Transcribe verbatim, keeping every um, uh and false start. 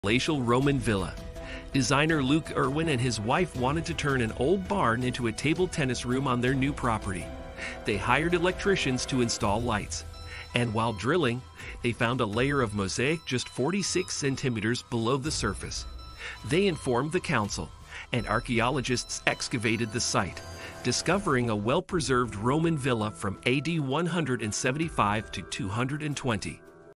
Palatial Roman villa. Designer Luke Irwin and his wife wanted to turn an old barn into a table tennis room on their new property. They hired electricians to install lights. And while drilling, they found a layer of mosaic just forty-six centimeters below the surface. They informed the council, and archaeologists excavated the site, discovering a well-preserved Roman villa from A D one hundred seventy-five to two hundred twenty.